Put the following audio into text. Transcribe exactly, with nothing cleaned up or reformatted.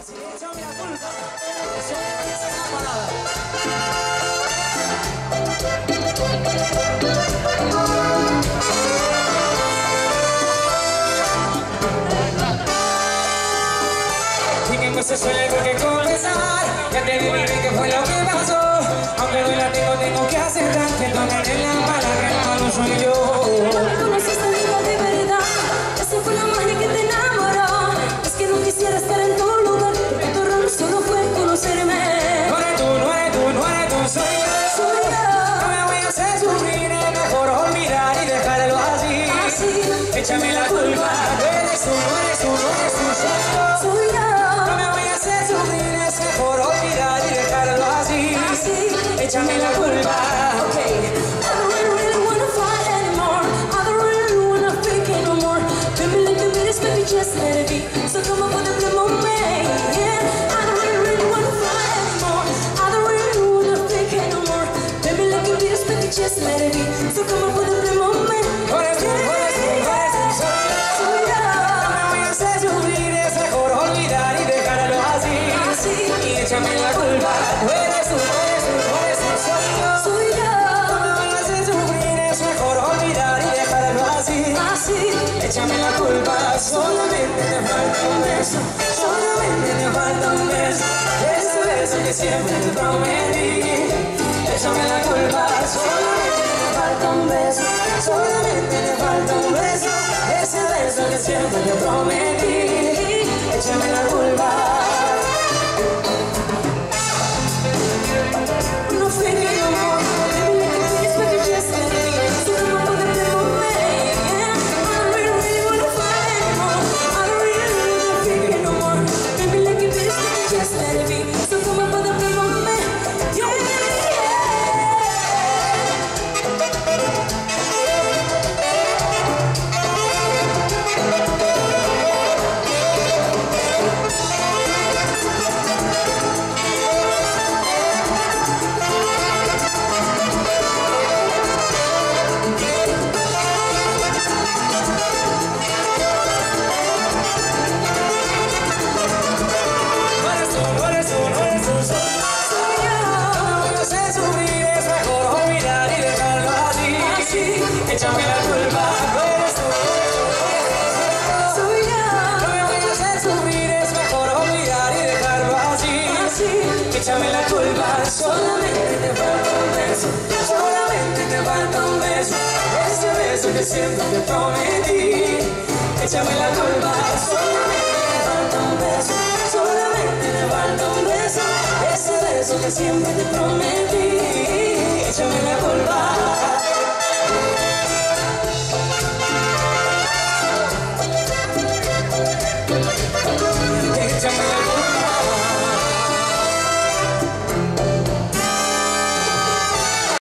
Échame la culpa. Eso es una parada. Eso suele algo que confesar. Ya te digo que fue lo que pasó. Aunque no la tengo, tengo que aceptar que tú eres la mala, que el malo soy yo. No me conociste, amiga, de verdad. Esa fue la magia que te enamoró. Es que no quisiera estar en tu lugar, porque tu error solo fue conocerme. No eres tú, no eres tú, no eres tú, soy yo. Soy yo. No me voy a hacer sufrir, es mejor olvidar y dejarlo así. Así. Échame la culpa. No eres tú, no eres tú, no eres tú, soy yo. Soy yo. Por olvidar y dejarlo así. Así. Échame la culpa. Okay. I don't really, really wanna fight anymore. I don't really wanna fake it no more. Baby, like a bitch, baby, just let it be. So come up with a blame on me. Yeah. I don't really, really wanna fight anymore. I don't really wanna fake it no more. Baby, like a bitch, baby, just let it be. So come up with a blame on me. Por eso, por eso, por eso soy yo. No me voy a hacer sufrir, es mejor olvidar y dejarlo así. Échame la culpa, tú eres tú, tú eres tú, tú eres tú, soy yo. Soy yo. No me van a hacer sufrir, es mejor olvidar y dejarlo así. Así. Échame la culpa, solamente te falta un beso, solamente te falta un beso, ese beso que siempre te prometí. Échame la culpa, solamente te falta un beso, solamente te falta un beso, ese beso que siempre te prometí. Échame la culpa. No fake it no more. Baby, like a bitch, baby, just let it be. So come up with a blame on me. Yeah. I don't really, really wanna fight anymore. I don't really, really wanna fake it no more. Baby, like a bitch, baby, just let it be. So come up with a blame on me. Yeah, Échame la culpa, no eres tú, soy yo. no me voy a hacer sufrir, es mejor olvidar y dejarlo así. Así. Échame la culpa, solamente te falta un beso, solamente te falta un beso, ese beso que siempre te prometí. Échame la culpa, solamente te falta un beso, solamente te falta un beso, ese beso que siempre te prometí. Échame la culpa. Échame la culpa.